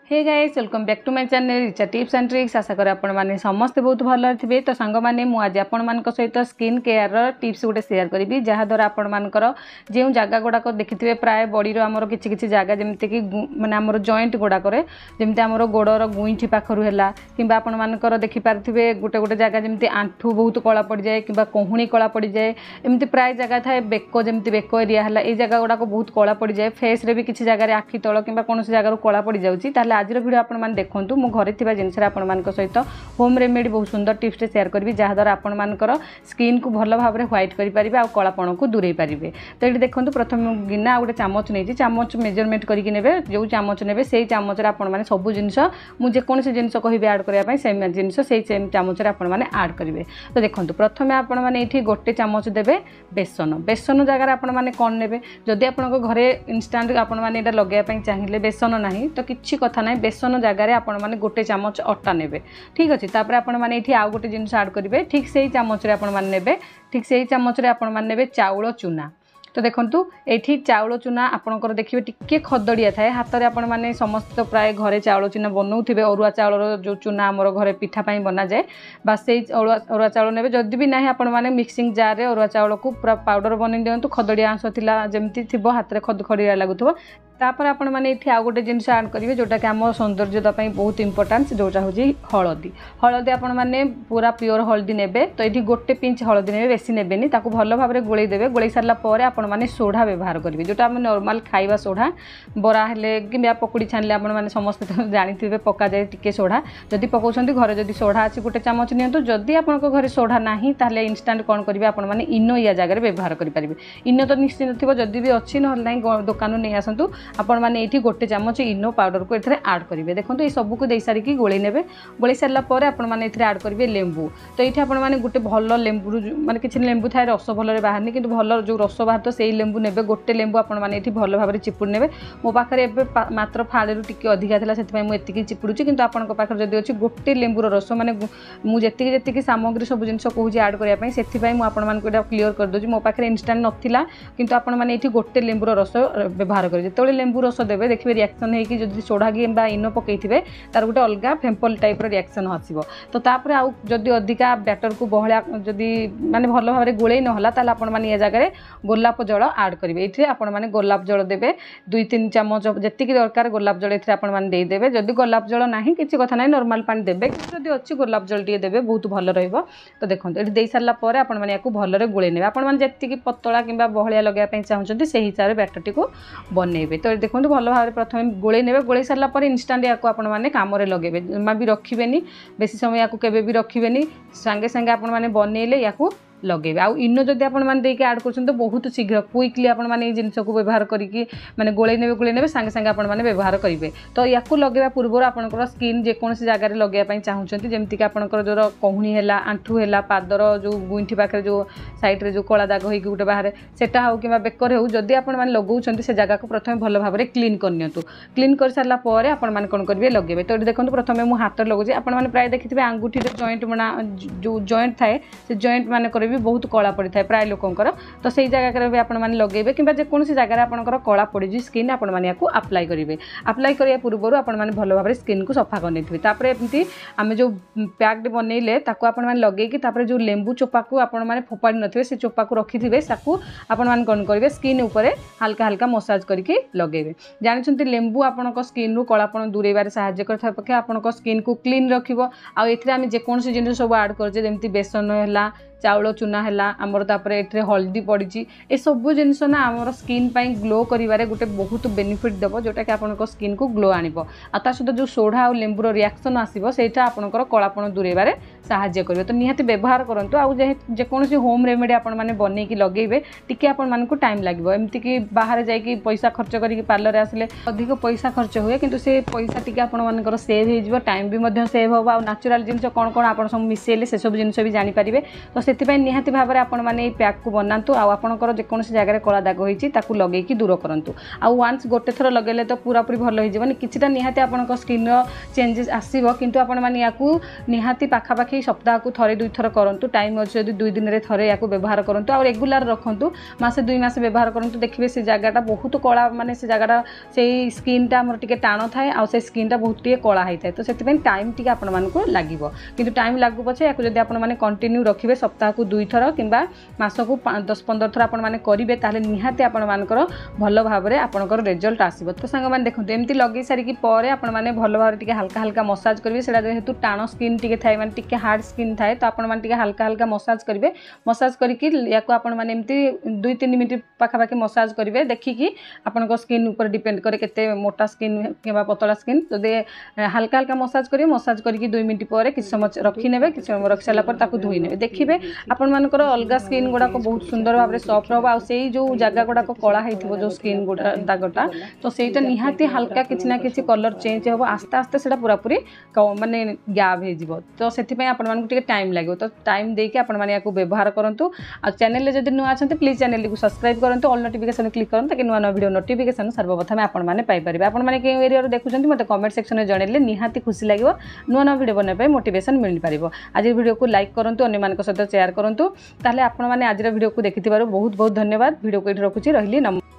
Hey guys welcome back to my channel Richa tips and tricks. आशा करें आपण मैंने समस्ते बहुत भल थे। तो सांग मैंने मुझे आपण मान सहित स्किन केयर टिप्स गोटे शेयर करी जहाँद्वारा आपण मानकर जो जगह गुड़ाक देखिए प्राय बॉडीर आमर किसी जगह जमीक माने आमर जॉइंट गुड़ाक जमी आम गोड़र गुईठी पाखर है कि आपण मानकर देखिपारे गोटे गोटे जगह जमी आंठू बहुत कला पड़ जाए कि कहूणी कला पड़ जाए एमती प्राय जगह थाए बेक जमी बेक एरिया है ये जगह गुड़ाक बहुत कला पड़ जाए फेस रे भी किसी जगह आखि तल कि कौन जगार कला पड़ जाए। आज भिडियो आपण मैंने देखूँ मो घरे जिनस सहित होम रेमेडी बहुत सुंदर टिप्स शेयर करी जहाँद्वारा आपण मानकर स्किन को भल भाव में व्हाइट करेंगे आउ कलापण को दूरे पारे। तो ये देखो प्रथम गिना गोटे चामच नहीं चामच मेजरमेंट करके ने जो चामच ने से चामच मैंने सब जिनस मुझे जेकोसी जिनस कह आड करने सेम जिनस से सेम चामच मैंने आड करेंगे। तो देखो प्रथम आपण मैंने ये गोटे चामच देवे बेसन बेसन जगार आपण मैंने कौन ने जदि आपण घरे इनस्टांट आपण मैंने लगे चाहिए बेसन ना तो किसी कथा ना बेसन जगार आपण मैंने गोटे चामच अटा ने ठीक अच्छे तापर आपण मैंने ये आउ गोटे जिनस आड करेंगे ठीक से चामच आपण मैंने ने ठीक से चामच आपण मैंने ने चाउल चूना। तो देखूँ ये चाउल चूना आपंकर देखिए टिके खदड़िया थाए हाथ में आपण मैंने समस्त प्राय घरे चाउल चूना बनाऊे अरुआ चाउल जो चूना आमर घरे पिठापाई बना जाए बास से अरुआ चाउल ने जदि भी ना आपण मैंने मिक्सिंग जार अरुआ चाउल को पूरा पाउडर बन दिंतु खदड़िया अंश थी जमी थी हाथ में खदखड़िया लगुव तापर आपण मैंने ये आउ गोटे जिनस आड करेंगे जोटा कि आम सौंदर्यता बहुत इंपोर्टान्स जोटा हूँ हलदी हलदी आपण मैंने पूरा प्योर हलदी ने तो ये गोटे पिंच हलदी ने बेसी नेबेनी ताकू भल भाव में गोलई देवे गोलई सारा पर आपण मैंने सोढ़ा व्यवहार करेंगे जोटा आम नॉर्मल खाइबा सोढ़ा बरा हेले कि पकुड़ी छानिले आपण मैंने समस्त जानी पका जाए टिके सोढ़ा जदि पकाउछंती घरे जदि सोढ़ा अच्छी गोटे चामच नियंतु जदि आपण घरे सोढ़ा नाही ताहले इंस्टांट कौन करेंगे आपण मैंने इनो या जगह व्यवहार करेंगे। इनो तो निश्चित थी जदि भी अच्छी ना दुकान नहीं आसतु आपण मैंने ये गोटे चामच इनो पाउडर को ये आड करेंगे। देखो ये सबको दे सारिकी गोलई ने गोलई सारापर आपण मैंने ये आड करेंगे लेंबू। तो ये आपण मैंने गोटे भल लेंबू माने किसी लेंबू थाए रस भल बाहरनी कि भल जो रस बाहर तो से लेंबू ने गोटे लेंबू आपण मैंने ये भल भाव में चिपुड़ ने मो पाखे मात्र फाड़े टिके अधिका था से मुझे चिपुड़ी कि आपण पाखे जब अच्छी गोटे लेंबूर रस मैंने मुझे जी सामग्री सब जिन कहूँ आड करने से मुझे क्लीयर करदे मो पाखे इनस्टांट नाला कि आपण मैंने ये गोटे लेंबूर रस व्यवहार करेंगे जो लेंबू रस देवे देखिए रिएक्शन होगी जो सोढ़ा कि इनो पकई तार गोटे अलग फेम्पल टाइप रिएक्शन आसो। तो तापर आउ जदि अधिका बैटर को बहलिया जदि माने भल भाव में गोलई नहला ताल आपण मैंने ये जगह गोलाप जल आड करेंगे। ये आपण मैंने गोलाप जल देवे 2-3 चामच जी दरकार गोलाप जल ये आपण देदेवे जदि गोलाप जल ना किसी कथा ना नॉर्मल पानी देवे जदि अच्छी गोलाप जल टे देवे बहुत भल रहा। तो देखो ये दे सारापर आपण मैंने भलरे गोलई ने आपण मैंने जी पतला कि बहलिया लगाई चाहते से हिसाब से बैटर टी बनइबे। तो देखो भल भाव में प्रथम गोलई ने गोलई सारापर इनस्टांट या मैंने कम लगेबे जमा भी रखिबेनी बेसी समय या केबे भी रखिबेनी सांगे सांगे आपण मैंने बनइले या लगे आउ इनो जदि आपण मैंने आड कर तो बहुत शीघ्र क्विकली आपण मैंने जिन को व्यवहार करके माने गोलई ने सांगे सांगे आपण मैंने व्यवहार करेंगे। तो या लगेवा पूर्व आपंकर स्किन जेकोसी जगार लगे चाहते जमीक आपंकर जो कहूणी है आंठू है पादर जो गुंठी पाखे जो साइड्रे जो कला दाग हो गोटे बाहर सेटा हो कि बेकर हो जदि आपण मैंने लगाउछंती से जगह को प्रथम भल भाव में क्लीन करनियंतु क्लीन कर सारा पर आपण मैंने कौन करेंगे लगे। तो ये देखो प्रथम मुझे हाथ लगे आपण मैंने प्राय देखिए आंगुठी जॉइंट बना जो जॉइंट थाए से जॉइंट मान भी बहुत कला पड़ी था प्राय लोकंकर। तो से जगह भी आपण मैंने लगे कि जेकोसी जगह आपंकर कला पड़ी स्किन आपण मैंने अप्लाई करेंगे। अप्लाई करने पूर्व आपण मैंने भल भाव में स्किन को सफा करते एमती आम जो पैक्ड बनइले आपण मैंने लगे जो लेंबू चोपा को आपण मैंने फोपाड़ी नथिबे से चोपा को रखिथे आपण मैंने कौन करेंगे स्किन उपरे हल्का हल्का मसाज करके लगेबे। जानते लेंबू आपण स्किन रु कलापण दूरेबार साहाय्य करथा पक्षे आपण स्किन को क्लीन रखिबो। आ एथिरे आम जेकोसी जिनिस सब आड करजे जेमती बेसन है चाउल चूना है आमर तापर ये हल्दी पड़ी ए सब जिनस ना आमर स्किन पाई ग्लो करिवारे गोटे बहुत बेनिफिट देव जोटा कि आपन स्किन को ग्लो आनिबो। आ ता सहित जो सोढ़ा और लेंबूर रिएक्शन आसीबो सेटा आपनकर कलापण दूरेबारे साहाय्य करिवो। तो निहाती व्यवहार करंतु आ जेकोसी होम रेमेडी आपण माने बनेकी लगेबे टिके आपण मानकु टाइम लागिवो एमती कि बाहर जाइकी पैसा खर्च करिकी पार्लर आसले अधिक पैसा खर्च हुए किंतु से पैसा टिके आपण मानकर सेव हो टाइम भी मध्य सेव हो। आ नेचुरल जिनस कौन कौन आपण सब मिसेले से सब जिनस भी जानि परिबे। तो से निहाती भाव में आपण मैंने पैक को बनातु आपंकर जेकोसी जगह कला दाग होती लगे दूर करूँ आ वन्स गोटे थर लगे तो पूरा पूरी भल हो किसी निहाती आप स्किन चेंजेस आसो किंतु आपण मैंने या निहाती पाखापाखि सप्ताह को थरे दुई थर करूँ टाइम अच्छे जब 2 दिन में थरे या व्यवहार करूँ आ रेगुलर रखु मासे 2 मास व्यवहार करूँ देखिए से जगहटा बहुत कला माने से जगहटा से स्किनटा आमर टिके टाण थाए आ से स्किनटा बहुत टिके कला होता है तो से टाइम टिके आपण मानकु लागिबो किंतु टाइम लागु पछे या जदि आपण माने कंटिन्यू रखिबे सप्ताह को 2 थर किंबा मास को 10-15 थर आपण माने करिवे ताले निहाती आपण मानकर भल भाव में आपनकर रिजल्ट आसीबो। तो सांग माने देखंतु एमती लगे सारी परे आपण माने भल भाव टिके हल्का हल्का मसाज करिवे सेडा जेहेतु टाण स्किन टिके थाए माने टिके हार्ड स्किन थाए तो आपण माने टिके हल्का हल्का मसाज करिवे मसाज करके या आपण माने एमती 2-3 मिनिट पाखापाखि मसाज करिवे देखिकी आपण स्किन ऊपर डिपेंड करे केते मोटा स्किन किंबा पतला स्किन तो दे हल्का हल्का मसाज करिवे मसाज करके 2 मिनिट पर किछ समय रखी नेबे किछ समय रख साला पर ताकू धोई नेबे देखिबे आपण मानकर अलगा स्किन गुडा को बहुत सुंदर भाव में सॉफ्ट रहबो आ सेही जो जगह गुडा को कला हेथिबो जो स्किन गुडा दागटा तो सेटा निहाती हल्का किछ ना किछ कलर चेंज होबो आस्ते आस्ते सेटा पूरा पूरी माने गैप हे जिवो तो सेथि पय आपण मानकु टिके टाइम लागो तो टाइम देके आपण माने याकू व्यवहार करंतु आ चैनल ले जदि नुआ अछंते प्लीज चैनल को सब्सक्राइब करंतु ऑल नोटिफिकेशन क्लिक करंतु ताकि नुआ नुआ वीडियो नोटिफिकेशन सर्वप्रथम आपण माने पाई परिबे आपण माने के एरिया रो देखुचंती मते कमेंट सेक्शन में जणेले निहाती खुशी लागिवो नुआ नुआ वीडियो बने पे मोटिवेशन मिल पारिबो। आज वीडियो को लाइक करंतु अन्य मानक सहित शेयर करंतु ताले आपण माने आज वीडियो को देखिथिबारु बहुत बहुत धन्यवाद। वीडियो को एठी रखुची रहिली नमस्कार।